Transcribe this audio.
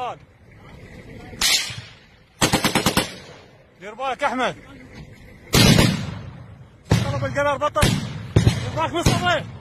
شغال. دير بالك احمد. ضرب القرار بطل. دير بالك مصطفى.